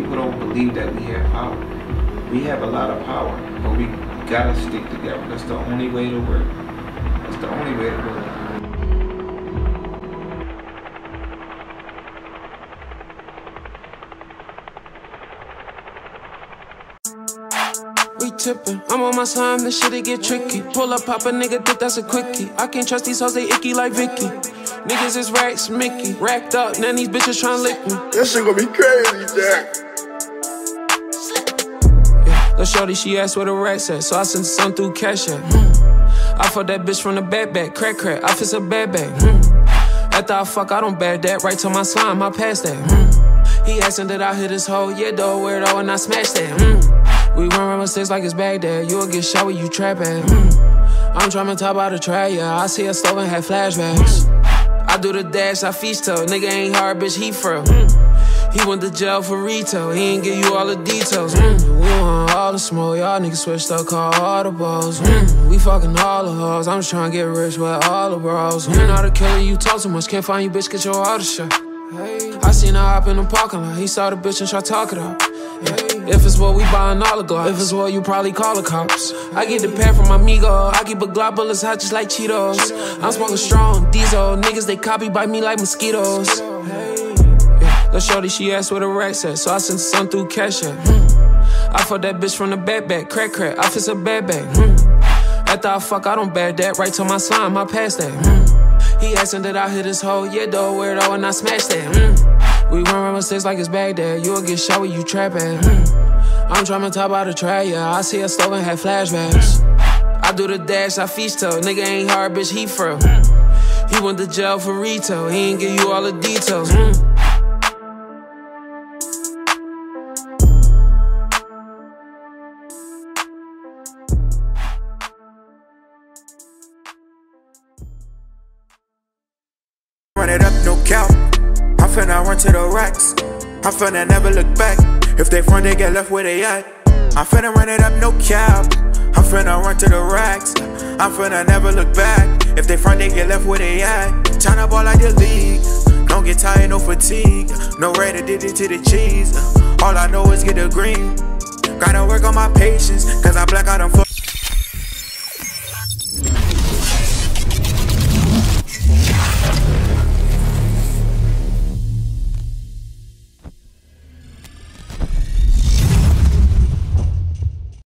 people don't believe that we have power. We have a lot of power, but we gotta stick together. That's the only way to work. That's the only way to work. We tippin', I'm on my slime, this shit it get tricky. Pull up, pop a nigga, think that's a quickie. I can't trust these hoes, they icky like Vicky. Niggas is racks, Mickey. Racked up, now these bitches tryna lick me. This shit gonna be crazy, Jack. Yeah, lil' shorty, she asked where the racks at, so I sent some through Cash App. I fuck that bitch from the back, crack, I fix a bad bag. After I fuck, I don't bad that, right to my slime, I pass that. He asking that I hit his hoe, yeah, though, weirdo, and I smash that. We run around mistakes like it's Baghdad. You'll get shot where you trap at. I'm trying to top out a try, yeah. I see a stove and have flashbacks. I do the dash, I feast toe. Nigga ain't hard, bitch, he fro. He went to jail for retail. He ain't give you all the details. We want all the smoke. Y'all niggas switched up, call all the balls. We fucking all the hoes. I'm just trying to get rich with all the bros. You're not a killer, you talk too much. Can't find you, bitch, get your auto shot. I seen her hop in the parking lot. He saw the bitch and tried to talk it up. If it's what we buying all the Glocks. If it's what you probably call the cops. I get the pad from my amigo. I keep a Glock bullets hot just like Cheetos. I'm smoking strong, diesel. Niggas they copy by me like mosquitoes. Yeah, lil' shorty she asked where the racks at, so I sent some through Cash App. I fuck that bitch from the back, crack, I fix a bad bag. After I fuck, I don't bad that, right to my slime, I pass that. He asking that I hit his hoe, yeah, though, weirdo, and I smash that. We run around mistakes like it's Baghdad. You'll get shot where you trap at. I'm trying to top out a try, yeah. I see a stove and have flashbacks. I do the dash, I feast toe. Nigga ain't hard, bitch, he fro. He went to jail for retail. He ain't give you all the details. Run it up, no cap. I'm finna run to the racks. I'm finna never look back. If they front, they get left where they at. I'm finna run it up, no cap. I'm finna run to the racks. I'm finna never look back. If they front, they get left where they at. Tryna ball like the league. Don't get tired, no fatigue. No ready, did it to the cheese. All I know is get the green. Gotta work on my patience, cause I black out on